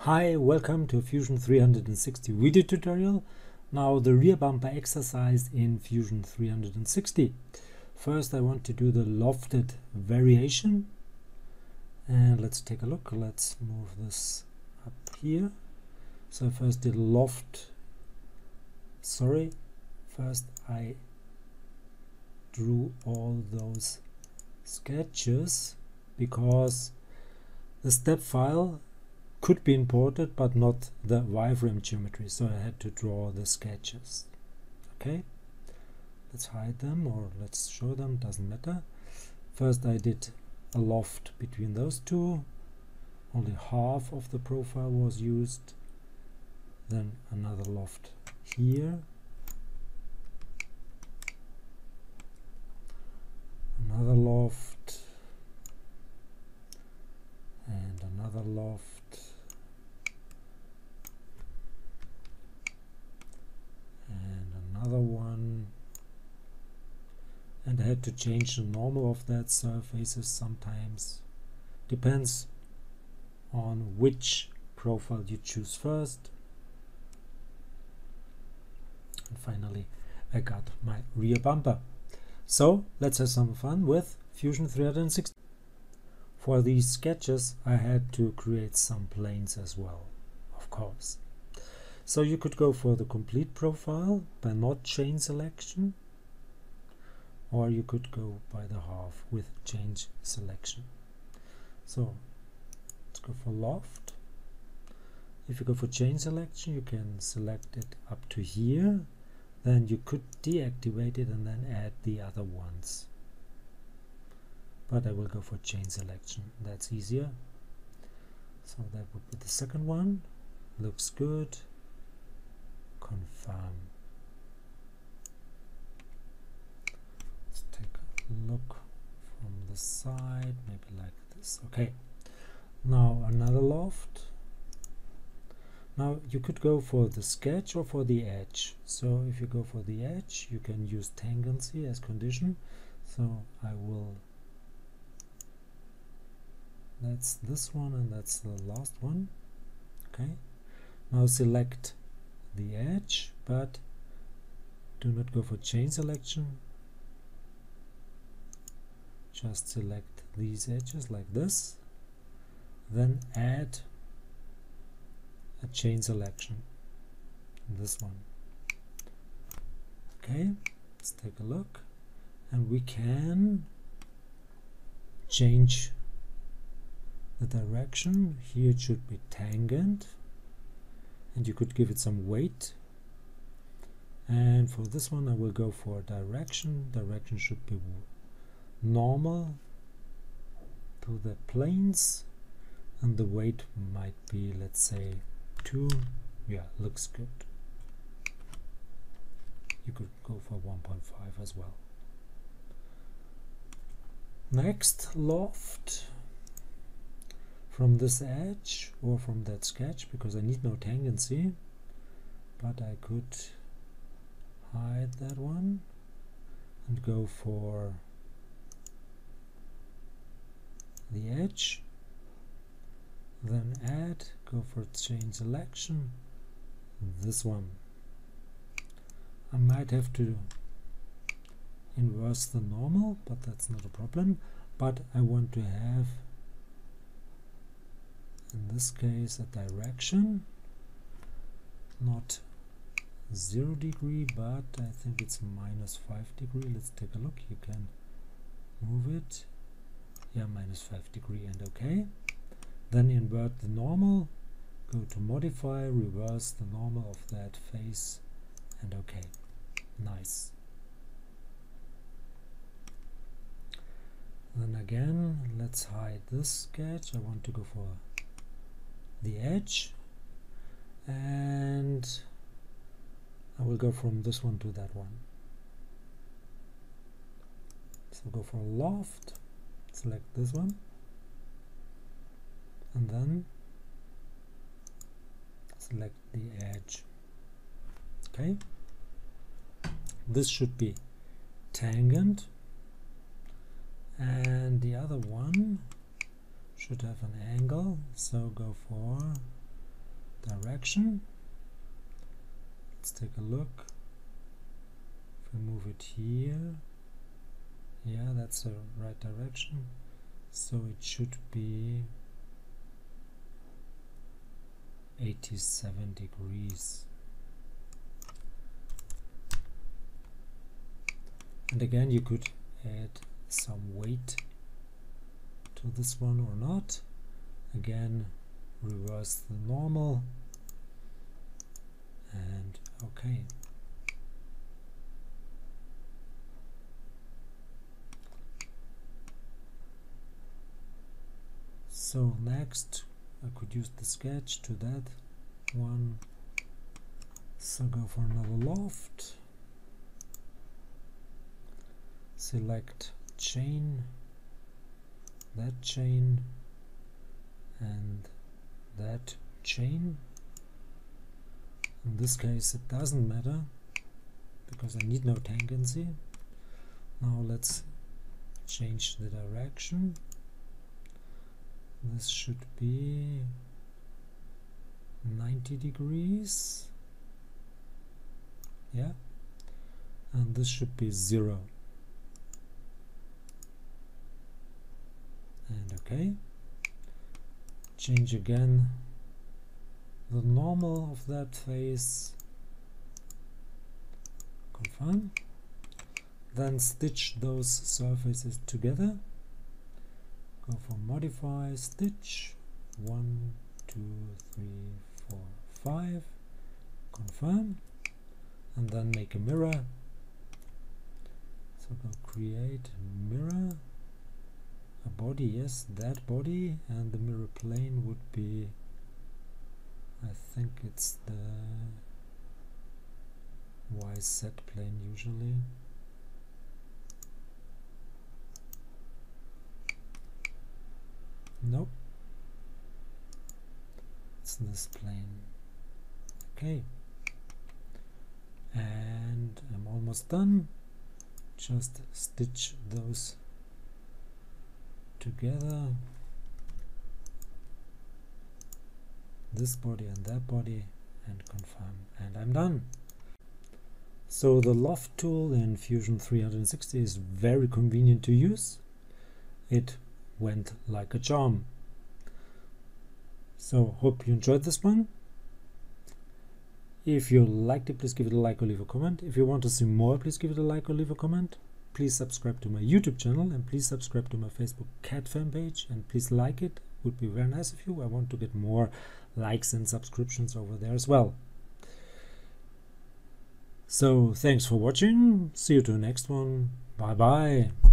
Hi, welcome to Fusion 360 video tutorial. Now the rear bumper exercise in Fusion 360. First I want to do the lofted variation, and let's take a look. Let's move this up here. So first the first I drew all those sketches because the step file could be imported but not the wireframe geometry, so I had to draw the sketches. Okay, let's hide them or let's show them, doesn't matter. First I did a loft between those two, only half of the profile was used, then another loft here, another loft, and another loft, another one, and I had to change the normal of that surfaces sometimes. Depends on which profile you choose first. And finally I got my rear bumper. So let's have some fun with Fusion 360. For these sketches I had to create some planes as well, of course. So you could go for the complete profile by not chain selection, or you could go by the half with chain selection. So let's go for loft. If you go for chain selection, you can select it up to here, then you could deactivate it and then add the other ones. But I will go for chain selection, that's easier. So that would be the second one. Looks good. Confirm. Let's take a look from the side, maybe like this. Okay, now another loft. Now you could go for the sketch or for the edge. So if you go for the edge, you can use tangency as condition. So I will, that's this one and that's the last one. Okay, now select the edge, but do not go for chain selection. Just select these edges like this, then add a chain selection, this one. Okay, let's take a look, and we can change the direction. Here it should be tangent, and you could give it some weight. And for this one I will go for direction. Direction should be normal to the planes, and the weight might be, let's say, 2. Yeah, looks good. You could go for 1.5 as well. Next, loft from this edge or from that sketch, because I need no tangency, but I could hide that one and go for the edge, then add, go for chain selection, this one. I might have to inverse the normal, but that's not a problem. But I want to have, in this case, a direction, not 0 degree, but I think it's -5 degree. Let's take a look. You can move it. Yeah, -5 degree, and okay. Then invert the normal, go to modify, reverse the normal of that face, and okay. Nice. Then again, let's hide this sketch. I want to go for the edge, and I will go from this one to that one. So go for loft, select this one, and then select the edge. Okay, this should be tangent, and the other one should have an angle, so go for direction. Let's take a look. If we move it here, yeah, that's the right direction. So it should be 87 degrees. And again, you could add some weight to this one or not. Again, reverse the normal and okay. So next I could use the sketch to that one. So go for another loft. Select chain, that chain, and that chain. In this case it doesn't matter because I need no tangency. Now let's change the direction. This should be 90 degrees. Yeah, and this should be 0. And okay, change again the normal of that face, confirm, then stitch those surfaces together. Go for modify, stitch, 1, 2, 3, 4, 5, confirm, and then make a mirror. So go create mirror, a body, yes, that body, and the mirror plane would be, I think it's the YZ plane usually. Nope, it's this plane. Okay, and I'm almost done. Just stitch those together, this body and that body, and confirm, and I'm done. So the loft tool in Fusion 360 is very convenient to use. It went like a charm. So hope you enjoyed this one. If you liked it, please give it a like or leave a comment. If you want to see more, please give it a like or leave a comment. Please subscribe to my YouTube channel, and please subscribe to my Facebook CAD fan page, and please like it. Would be very nice of you. I want to get more likes and subscriptions over there as well. So thanks for watching. See you to the next one. Bye bye.